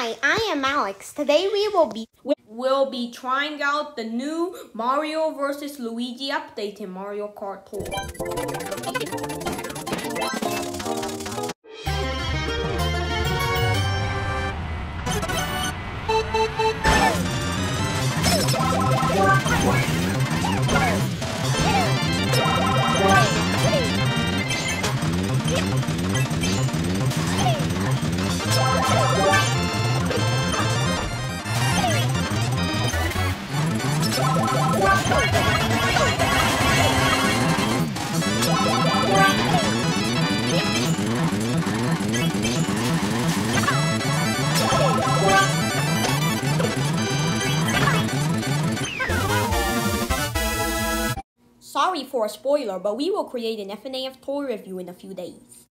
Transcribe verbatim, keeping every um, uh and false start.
Hi, I am Alex. Today we will be will be trying out the new Mario versus. Luigi update in Mario Kart Tour. Sorry for a spoiler, but we will create an F N A F toy review in a few days.